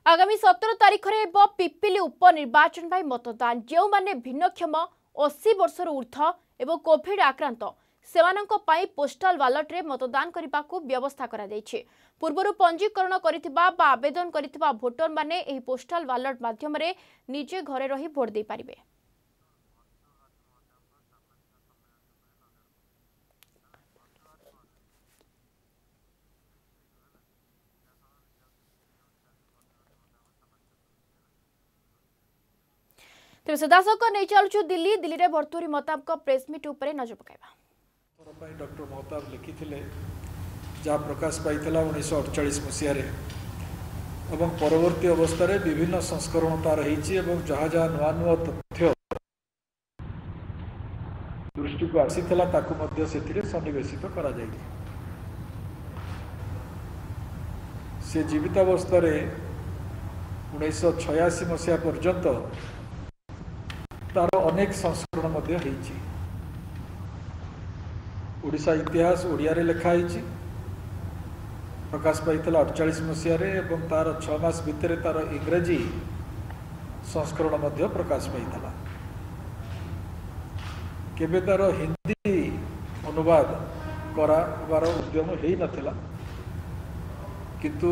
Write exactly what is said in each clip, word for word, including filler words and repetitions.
आगामी सतर तारीख में पिपिली उपनिर्वाचन मतदान जो माने भिन्नक्षम अस्सी वर्ष ऊर्ध एवं कोविड आक्रांत सेमानंको पाई पोस्टाल बैलेट रे मतदान करने को व्यवस्था करा जायछि। पूर्वर पंजीकरण करिथिबा बा आवेदन करिथिबा भोटर माने एही पोस्टाल बैलेट माध्यम रे निजे घरे रही भोट दे पारिबे। तेज सदाशक नहीं चलु दिल्ली दिल्ली रे भर्तुरी महताब प्रेस मीट उपरे नजर पकाइबा। डॉक्टर महताब लिखिथिले जहाँ प्रकाश पाइथिला उन्नीस सौ अड़चाश मसीह एवं परवर्ती अवस्था रे विभिन्न संस्करण तार रही जहाँ जहाँ नुआ नुआ तथ्य दृष्टि को आसीथिला ताकु मध्य सेथिरे सन्निवेशित करा जायछि। से जीवितावस्था रे उन्नीस सौ छियासी मसीहा पर्यंत तार अनेक संस्करण मध्य होईछि। ओडिशा इतिहास ओडिया रे लिखा होईछि। प्रकाश पाइथिला अड़चाश मसीह रे एवं तार छह मास भितर तार इंग्रेजी संस्करण मध्य प्रकाश पाइथिला। केबे तार हिंदी अनुवाद करार उद्यम हेई नथिला, किंतु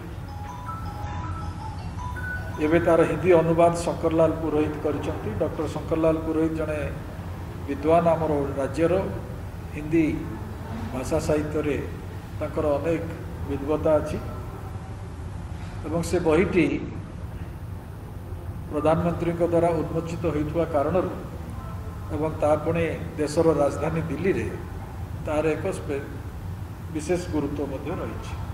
एवं तार हिंदी अनुवाद शंकरलाल पुरोहित करिसंती। डॉक्टर शंकरलाल पुरोहित जने विद्वान आमर राज्यर हिंदी भाषा साहित्य रे तांकर अनेक विद्वता अछि एवं से बहीटी प्रधानमंत्री द्वारा उन्मोचित होइथुवा कारण एवं तापणे देशर राजधानी दिल्ली रे तार एक विशेष गुरुत्व मध्य रही।